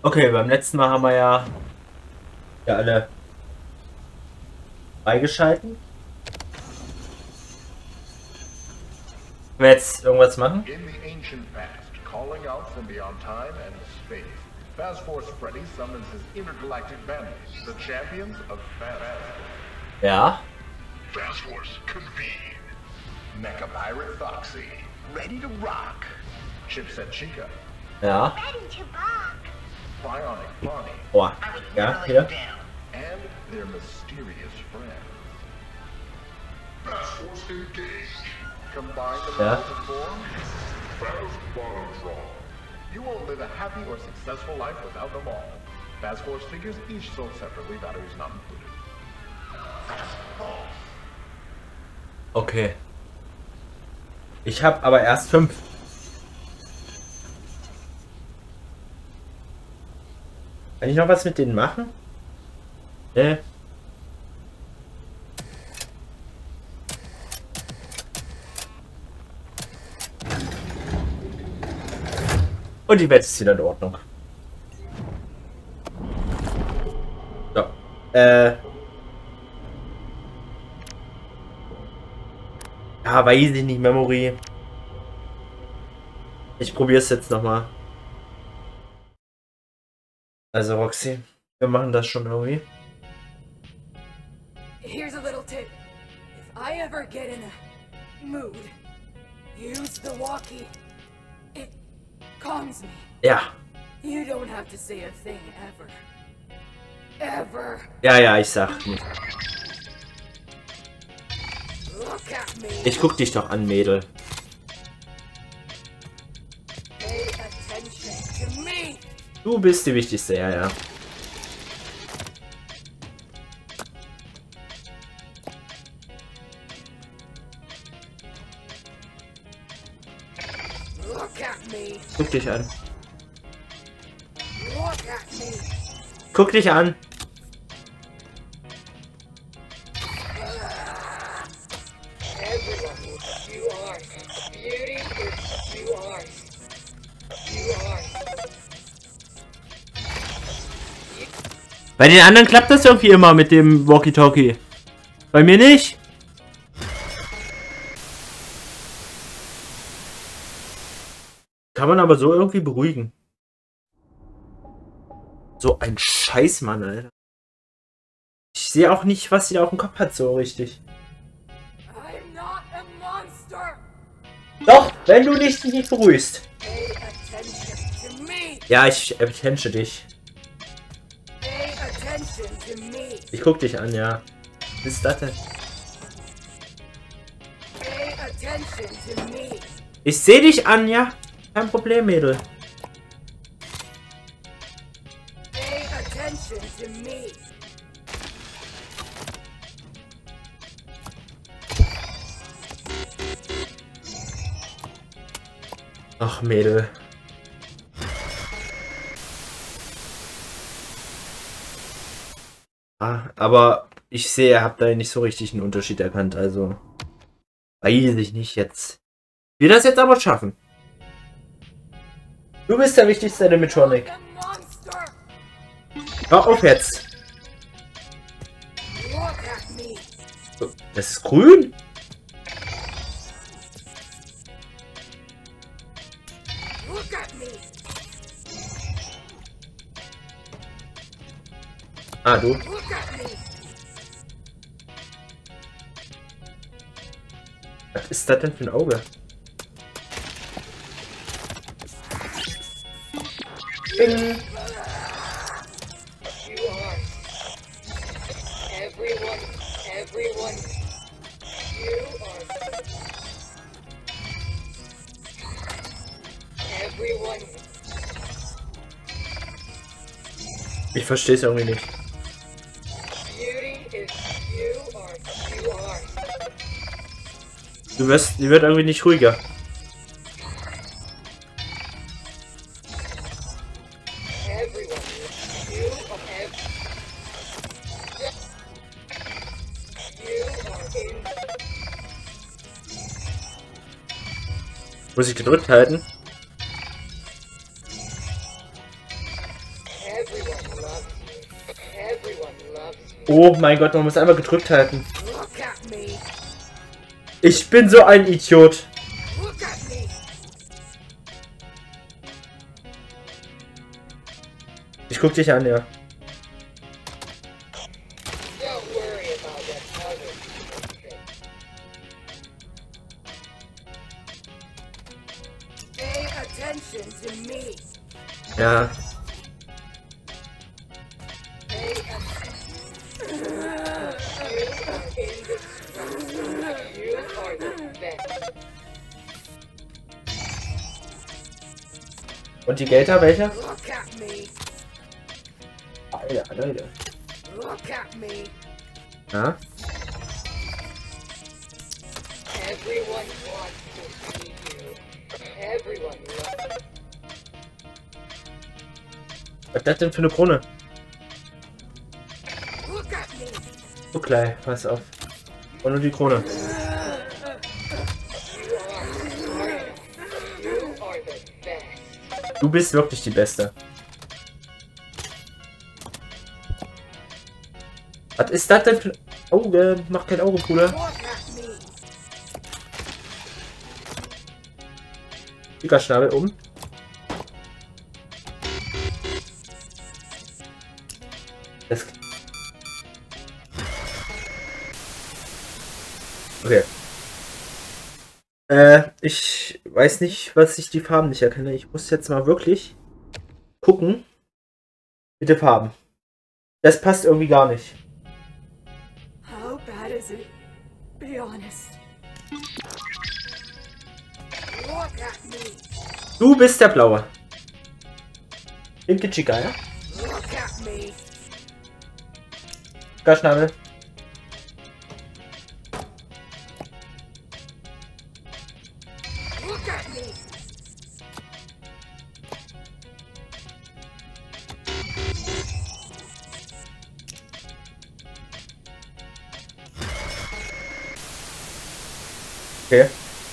Okay, beim letzten Mal haben wir ja alle freigeschalten. Will jetzt irgendwas machen? In the ancient past, calling out from beyond time and space, Fast Force Freddy summons his intergalactic bandits, the champions of Fast. Ja. Fast Force convene. Mecha Pirate Foxy, ready to rock. Chipset Chica. Ja. Ready to rock. Bionic Bonnie. Oh. Ja, hier. And their mysterious friends. Fast Force engaged. Combine the Yeah. powers to form Fast Bottomtron. You won't live a happy or successful life without them all. Fast Force figures each sold separately, batteries not included. Fast Force. Okay. Ich habe aber erst 5. Kann ich noch was mit denen machen? Nee. Und die Welt ist wieder in Ordnung. So. Ja, weiß ich nicht, Memory. Ich probiere es jetzt nochmal. Also Roxy, wir machen das schon irgendwie. Here's a little tip. If I ever get in a mood, use the walkie. It calms me. Ja. You don't have to say a thing ever. Ever. Ja, ich sag nicht. Look at me. Ich guck dich doch an, Mädel. Pay attention to me. Du bist die Wichtigste, ja. Look at me. Guck dich an. Look at me. Guck dich an. Everyone is you are. Beauty is you are. You are. Bei den anderen klappt das irgendwie immer mit dem Walkie-Talkie. Bei mir nicht. Kann man aber so irgendwie beruhigen. So ein Scheißmann, Alter. Ich sehe auch nicht, was sie da auf dem Kopf hat, so richtig. I'm not a monster. Doch, wenn du dich nicht beruhigst. Pay attention to me. Ja, ich erkenne dich. Pay attention to me. Ich guck dich an, ja. Was ist das denn? Pay attention to me. Ich sehe dich an, ja. Kein Problem, Mädel. Pay attention to me. Ach, Mädel. Ah, aber ich sehe, ihr habt da nicht so richtig einen Unterschied erkannt, also weiß ich nicht jetzt. Wir das jetzt aber schaffen. Du bist der wichtigste Animatronic. A monster. Hör auf jetzt. Look at me. Das ist grün? Look at me. Ah, du. Look at me. Was ist das denn für ein Auge? Bing. You are. Everyone. You are. Everyone. Ich verstehe es irgendwie nicht. Beauty is you are. You are. Die wird irgendwie nicht ruhiger. Everyone. You are. You are in. Muss ich gedrückt halten? Oh mein Gott, man muss einmal gedrückt halten. Look at me. Ich bin so ein Idiot. Look at me. Ich guck dich an, ja. Don't worry about that other thing. Pay attention to me. Ja. Pay attention. You are the best. Und die Gelder, welche? Look at me. Alter, Leute. Look at me. Ja. Everyone wants to see you. Everyone loves. Was ist das denn für eine Krone? Look at me. So klein, pass auf. Und nur die Krone. You are the best. Du bist wirklich die Beste. Was ist das denn für... Auge? Mach kein Auge, Bruder. Look at me. Schnabel um. Das... Okay. Ich weiß nicht, was ich die Farben nicht erkenne. Ich muss jetzt mal wirklich gucken. Mit den Farben. Das passt irgendwie gar nicht. How bad is it? Be honest. Look at me. Du bist der Blaue. Pinke Chica, ja? Look at me. Schnabel. Look at me. Okay.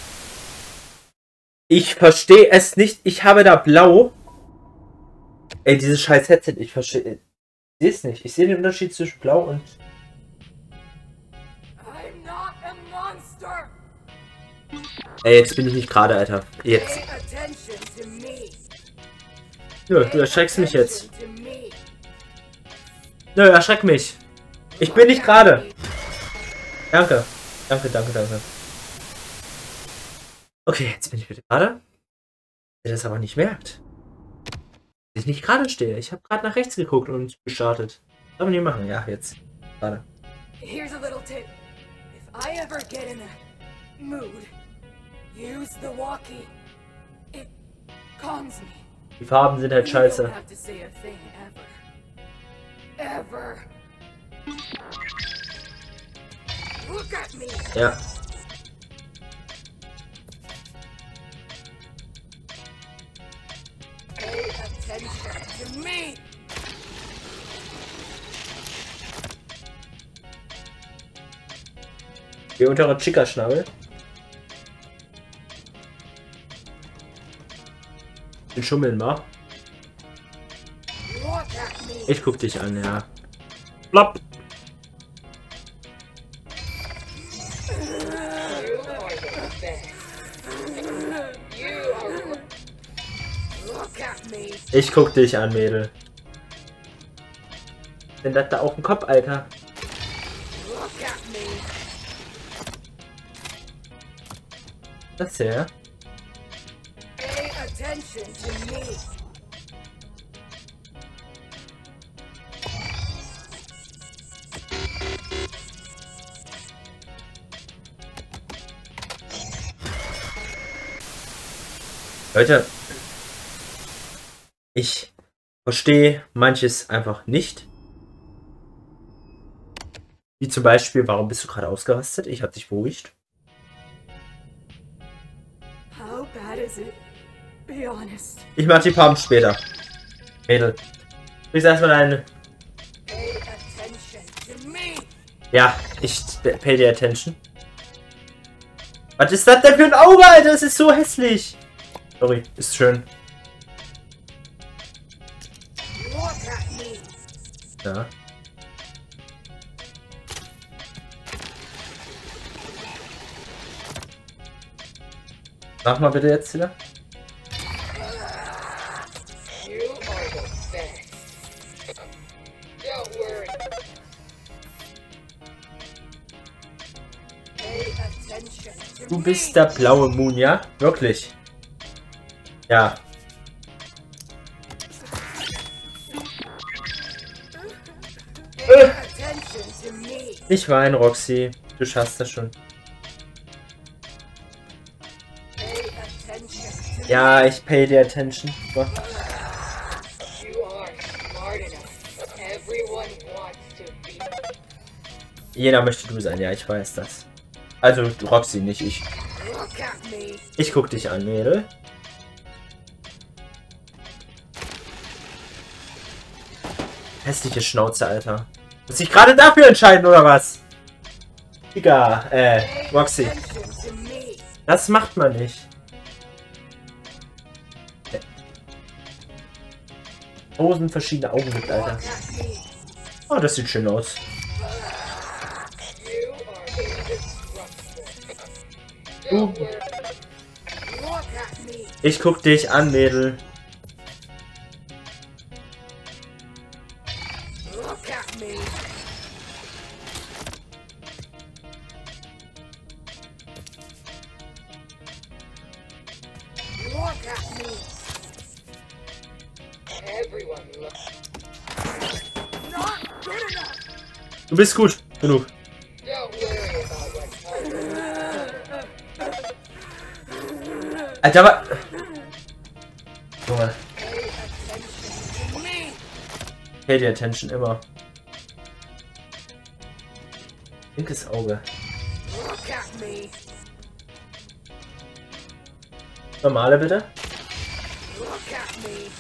Ich verstehe es nicht. Ich habe da blau. Ey, dieses scheiß Headset. Ich verstehe es nicht. Ich sehe den Unterschied zwischen blau und... I'm not a monster. Ey, jetzt bin ich nicht gerade, Alter. Jetzt. Pay attention to me. Nö, du erschreckst mich jetzt. Attention to me. Nö, erschreck mich. Ich bin nicht gerade. Danke. Danke, danke, danke. Okay, jetzt bin ich wieder gerade. Der das aber nicht merkt. Dass ich nicht gerade stehe. Ich habe gerade nach rechts geguckt und gestartet. Soll man nicht machen. Ja, jetzt. Gerade. Here's a little tip. If I ever get in a mood, use the walkie. It calms me. Die Farben sind halt You scheiße. don't have to say a thing ever. Ever. Look at me. Ja. Pay attention to me. Die untere Chica-Schnabel. Den Schummeln mal. Look at me. Ich guck dich an, ja. Plopp. You are the best. You are Look at me. Ich guck dich an, Mädel. Denn das da auf dem Kopf, Alter. Look at me. Das hier. Pay attention to me. Leute, ich verstehe manches einfach nicht. Wie zum Beispiel, warum bist du gerade ausgerastet? Ich hab dich beruhigt. How bad is it? Be honest. Ich mach die Farben später. Mädel. Ich sag mal deine. Pay attention to me. Ja, ich pay dir attention. Was ist das denn für ein Auge, Alter? Das ist so hässlich. Sorry, ist schön. Look at me. Ja. Mach mal bitte jetzt wieder. You are the best. Don't worry. Pay attention to Du me. bist der blaue Moon, ja? Wirklich. Ja. Pay attention to me. Ich weine, Roxy. Du schaffst das schon. Pay attention to me. Ja, ich pay the attention. So. You are smart enough. Everyone wants to be. Jeder möchte du sein, ja, ich weiß das. Also, Roxy, nicht ich. Look at me. Ich guck dich an, Mädel. Hässliche Schnauze, Alter. Muss ich gerade dafür entscheiden, oder was? Digga, Roxy. Attention to me. Das macht man nicht. Tausend verschiedene Augen gibt, Alter. Look at me. Oh, das sieht schön aus. You are indestructible. Du. Don't worry. Look at me. Ich guck dich an, Mädel. Look at me. Look at me. Everyone loves. Not good enough. Du bist gut genug. Don't worry about what others. Alter, aber... Junge, Pay attention to me. pay the attention immer. Linkes Auge. Look at me. Normale bitte. Look at me.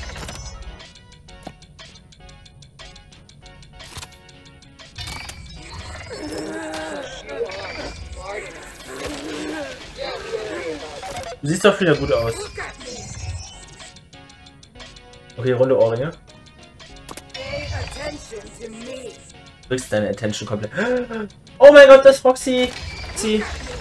You are smart enough. Don't worry about what. Du siehst doch wieder gut aus. Look at me. Okay, Runde Ohrringe. Pay attention to me. Du kriegst deine Attention komplett. Oh mein Gott, das ist Roxy. Sie.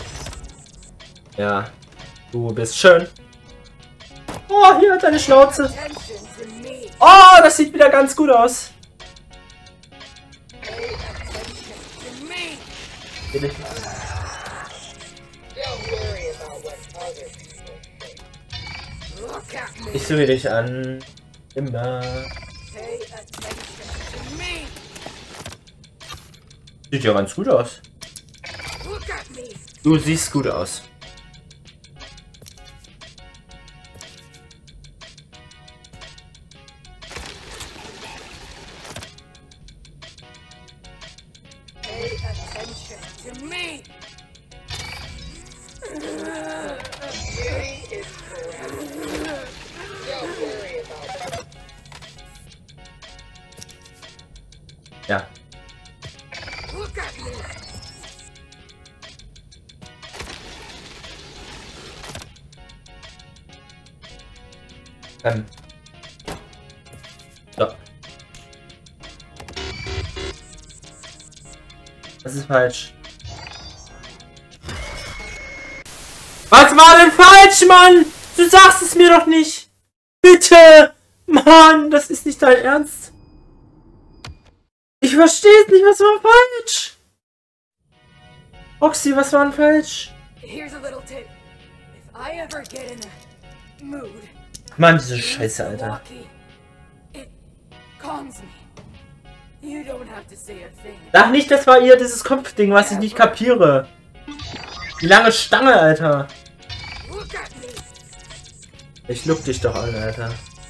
Ja. Du bist schön. Oh, hier hat deine Schnauze. Attention to me. Oh, das sieht wieder ganz gut aus. Pay attention to me. Bitte. Don't worry about what other people think. Look at me. Ich suche dich an. Immer. Pay attention to me. Sieht ja ganz gut aus. Look at me. Du siehst gut aus. Pay attention to me. Beauty is forever. Don't worry about it. Ja. Look at me. So. Das ist falsch. Was war denn falsch, Mann? Du sagst es mir doch nicht. Bitte. Mann, das ist nicht dein Ernst. Ich verstehe es nicht, was war falsch? Roxy, was war denn falsch? Here's a little tip. If I ever get in a mood, Mann, diese use Scheiße, the Alter. walkie. It calms me. You don't have to say a thing. Sag nicht, das war ihr dieses Kopfding, was ich nicht kapiere. Die lange Stange, Alter. Look at me. Ich look dich doch an, Alter.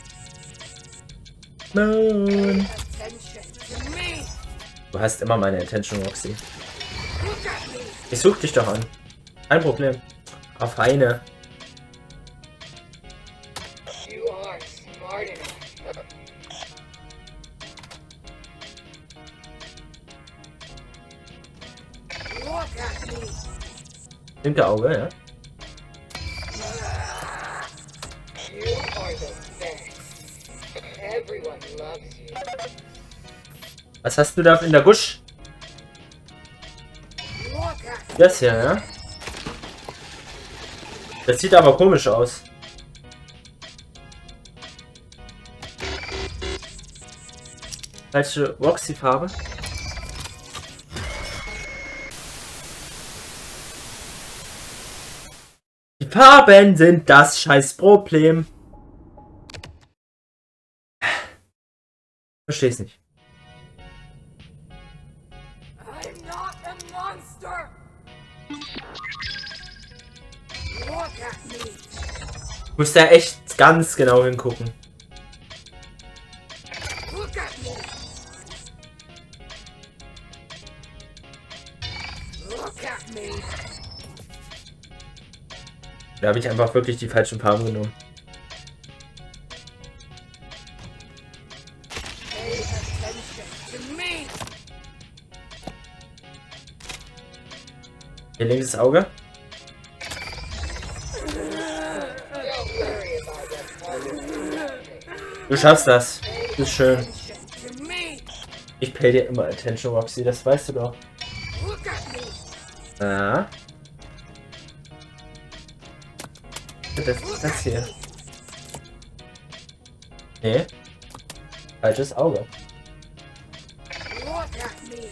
Moon. Attention to me. Du hast immer meine Attention, Roxy. Look at me. Ich such dich doch an. Kein Problem. Auf eine. You are smart enough. Look at me. Linke Auge, ja. You are the best. Everyone loves you. Was hast du da in der Gusch? Look at me. Das hier, ja. Das sieht aber komisch aus. Falsche Roxy-Farbe. Die Farben sind das Scheißproblem. Versteh's nicht. I'm not a monster. Look at me. Ich muss da echt ganz genau hingucken. Look at me. Look at me. Da habe ich einfach wirklich die falschen Farben genommen. Pay attention to me. Hier linkes Auge. Don't worry about that target. Du schaffst das. Das ist schön. Attention to me. Ich pay dir immer Attention, Roxy, das weißt du doch. Look at me. Ah. Das hier. Nee. Falsches Auge. Look at me.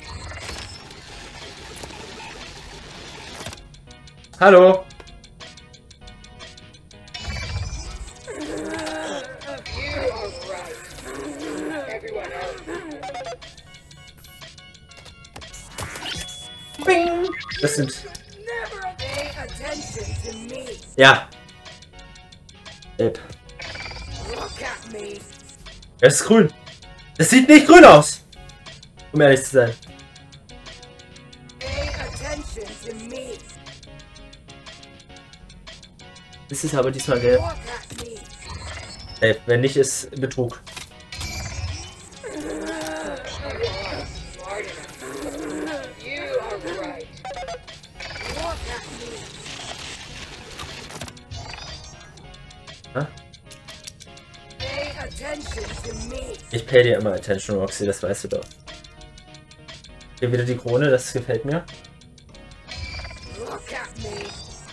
Hallo. You are right. Everyone else. Bing. Das sind... Never pay attention to me. Ja. Gelb. Look at me. Es ist grün. Es sieht nicht grün aus. Um ehrlich zu sein. Pay attention to me. Es ist aber diesmal gelb. Look at me. Gelb. Wenn nicht, ist Betrug. You are smart enough. You are right. Look at me. Ha? Pay attention to me. Ich pay dir immer Attention, Roxy, das weißt du doch. Hier wieder die Krone, das gefällt mir. Look at me.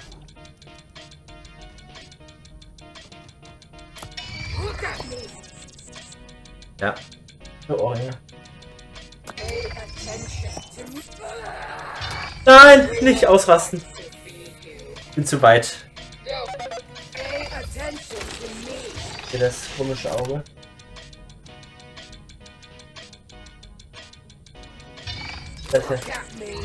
Look at me. Ja. Oh, ja. Pay attention to me. Nein, nicht ausrasten. To feed you. Bin zu weit. Don't. Pay attention to me. Hier das komische Auge. Das hier. Look at me.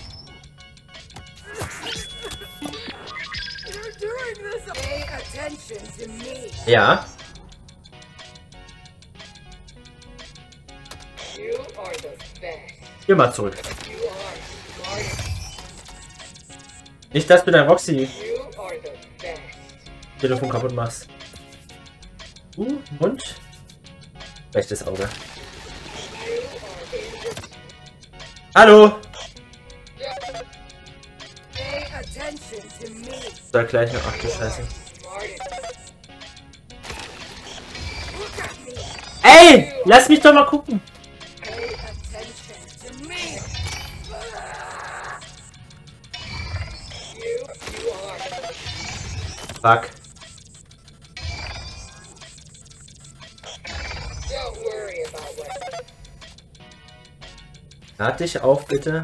You're doing this. Pay attention to me. Ja. You are the best. Geh mal zurück. You are smart enough. Nicht, dass du dein Roxy You are the best. Telefon kaputt machst. Und? Rechtes Auge. You are the Hallo! Pay attention to me. Da gleich noch. Ach du Scheiße. smart enough. Look at me. Ey! Lass mich doch mal gucken! Pay attention to me. You are. Fuck. Don't worry about what. Lad dich auf, bitte.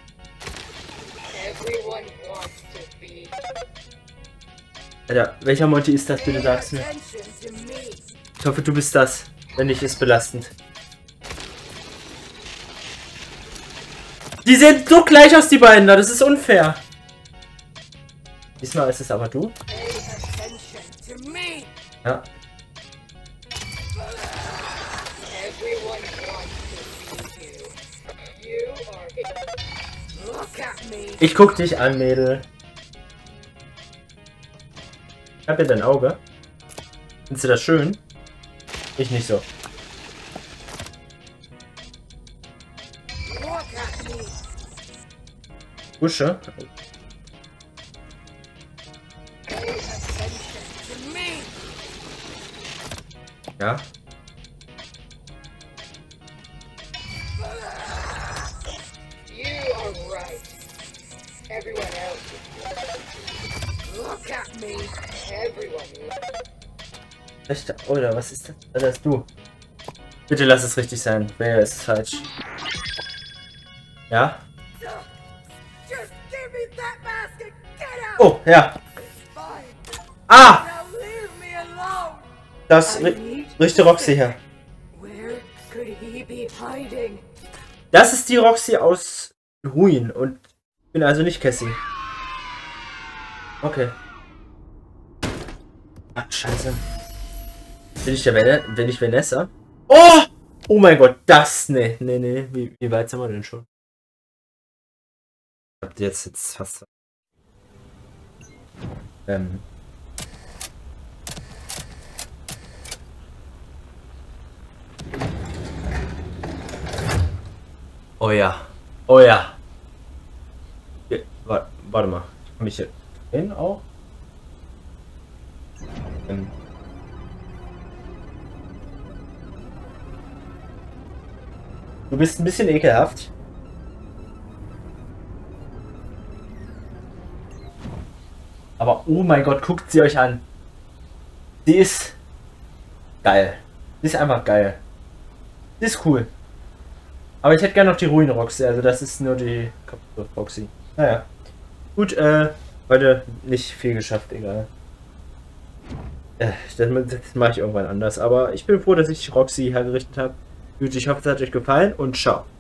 Everyone wants to be. Alter, welcher Monty ist das, bitte sag's mir. Attention to me. Ich hoffe, du bist das. Wenn nicht, ist belastend. Die sehen so gleich aus, die beiden da. Das ist unfair. Diesmal ist es aber du. Pay attention to me. Ja. Everyone wants to be you. You are. Look at me. Ich guck dich an, Mädel. Ich hab ja dein Auge. Findest du das schön? Ich nicht so. Look at me. Busche. Pay attention to me. Ja. You are right. Everyone else is. Look look at me. Everyone. Rechte, oder was ist das? Das ist du. Bitte lass es richtig sein. Wer ist falsch? Ja? Just give me that mask and get out! Oh, ja. It's fine. Ah! Now leave me alone! Das I need richte Roxy her. Where could he be hiding? Das ist die Roxy aus Ruin und ich bin also nicht Cassie. Okay. Ah, scheiße. Bin ich Vanessa? Oh! Oh mein Gott, das, nee. Wie weit sind wir denn schon? Ich hab jetzt fast... Oh ja. Oh ja. Warte mal. Komm ich hier hin auch? Du bist ein bisschen ekelhaft. Aber oh mein Gott, guckt sie euch an. Sie ist geil. Sie ist einfach geil. Sie ist cool. Aber ich hätte gerne noch die Ruin Roxy, also das ist nur die kaputte Roxy. Naja. Gut, heute nicht viel geschafft, egal. Das mache ich irgendwann anders. Aber ich bin froh, dass ich Roxy hergerichtet habe. Gut, ich hoffe, es hat euch gefallen und ciao.